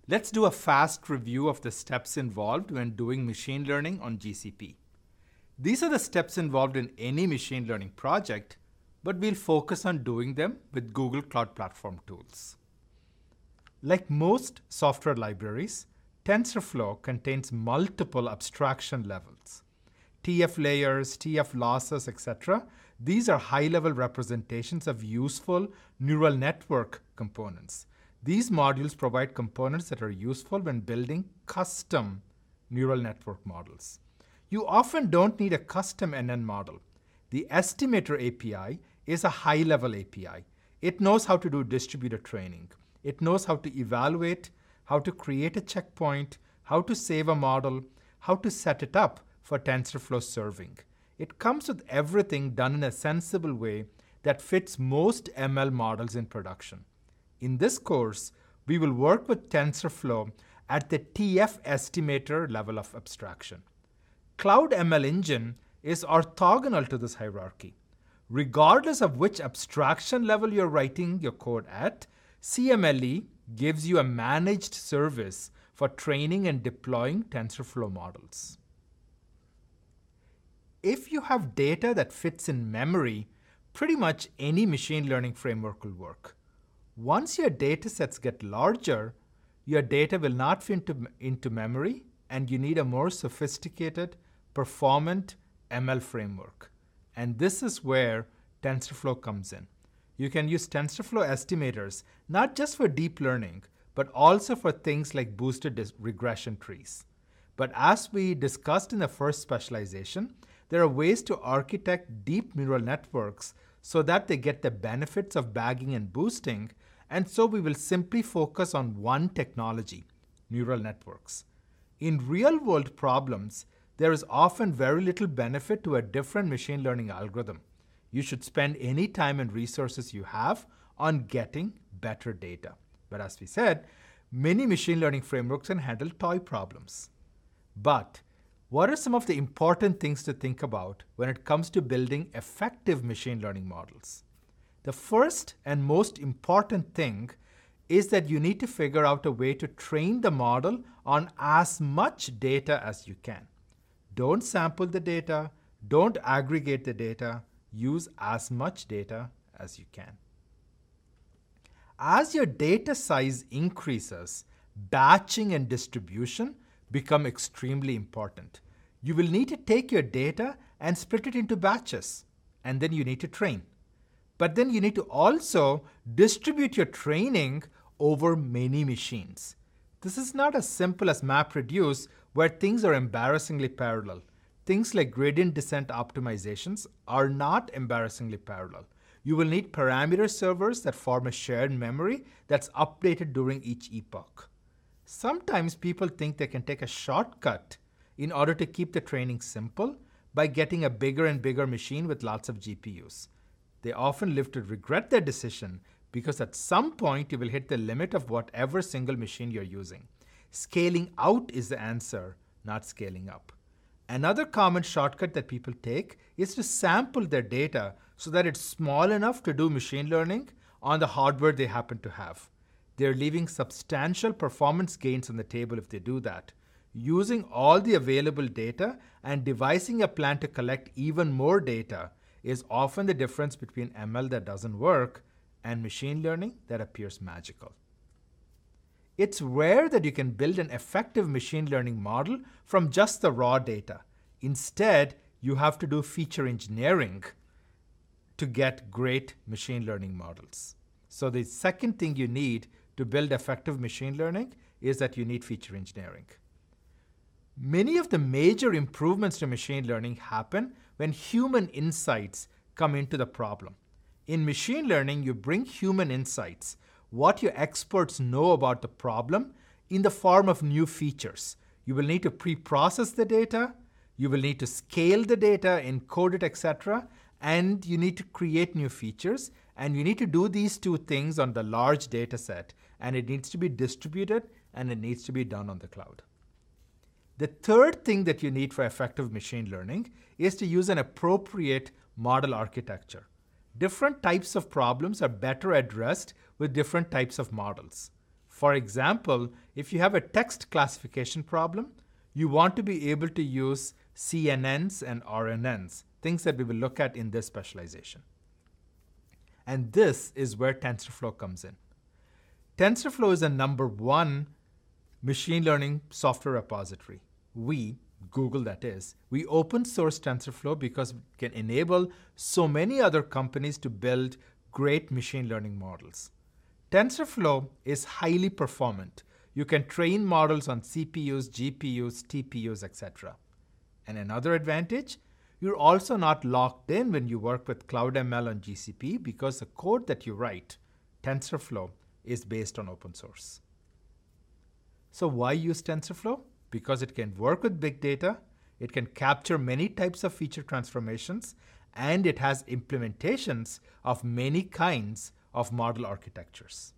Let's do a fast review of the steps involved when doing machine learning on GCP. These are the steps involved in any machine learning project, but we'll focus on doing them with Google Cloud Platform tools. Like most software libraries, TensorFlow contains multiple abstraction levels. TF layers, TF losses, etc. These are high-level representations of useful neural network components. These modules provide components that are useful when building custom neural network models. You often don't need a custom NN model. The estimator API is a high-level API. It knows how to do distributed training. It knows how to evaluate, how to create a checkpoint, how to save a model, how to set it up for TensorFlow serving. It comes with everything done in a sensible way that fits most ML models in production. In this course, we will work with TensorFlow at the TF estimator level of abstraction. Cloud ML Engine is orthogonal to this hierarchy. Regardless of which abstraction level you're writing your code at, CMLE gives you a managed service for training and deploying TensorFlow models. If you have data that fits in memory, pretty much any machine learning framework will work. Once your data sets get larger, your data will not fit into memory, and you need a more sophisticated, performant ML framework. And this is where TensorFlow comes in. You can use TensorFlow estimators not just for deep learning, but also for things like boosted regression trees. But as we discussed in the first specialization, there are ways to architect deep neural networks so that they get the benefits of bagging and boosting, and so we will simply focus on one technology, neural networks. In real-world problems, there is often very little benefit to a different machine learning algorithm. You should spend any time and resources you have on getting better data. But as we said, many machine learning frameworks can handle toy problems. But what are some of the important things to think about when it comes to building effective machine learning models? The first and most important thing is that you need to figure out a way to train the model on as much data as you can. Don't sample the data, don't aggregate the data, use as much data as you can. As your data size increases, batching and distribution become extremely important. You will need to take your data and split it into batches, and then you need to train. But then you need to also distribute your training over many machines. This is not as simple as MapReduce, where things are embarrassingly parallel. Things like gradient descent optimizations are not embarrassingly parallel. You will need parameter servers that form a shared memory that's updated during each epoch. Sometimes people think they can take a shortcut in order to keep the training simple by getting a bigger and bigger machine with lots of GPUs. They often live to regret their decision because at some point you will hit the limit of whatever single machine you're using. Scaling out is the answer, not scaling up. Another common shortcut that people take is to sample their data so that it's small enough to do machine learning on the hardware they happen to have. They're leaving substantial performance gains on the table if they do that. Using all the available data and devising a plan to collect even more data is often the difference between ML that doesn't work and machine learning that appears magical. It's rare that you can build an effective machine learning model from just the raw data. Instead, you have to do feature engineering to get great machine learning models. So the second thing you need to build effective machine learning is that you need feature engineering. Many of the major improvements to machine learning happen when human insights come into the problem. In machine learning, you bring human insights, what your experts know about the problem, in the form of new features. You will need to pre-process the data, you will need to scale the data, encode it, etc., and you need to create new features, and you need to do these two things on the large data set, and it needs to be distributed, and it needs to be done on the cloud. The third thing that you need for effective machine learning is to use an appropriate model architecture. Different types of problems are better addressed with different types of models. For example, if you have a text classification problem, you want to be able to use CNNs and RNNs, things that we will look at in this specialization. And this is where TensorFlow comes in. TensorFlow is the #1 machine learning software repository. We, Google that is, we open source TensorFlow because it can enable so many other companies to build great machine learning models. TensorFlow is highly performant. You can train models on CPUs, GPUs, TPUs, etc. And another advantage, you're also not locked in when you work with CloudML on GCP because the code that you write, TensorFlow, is based on open source. So why use TensorFlow? Because it can work with big data, it can capture many types of feature transformations, and it has implementations of many kinds of model architectures.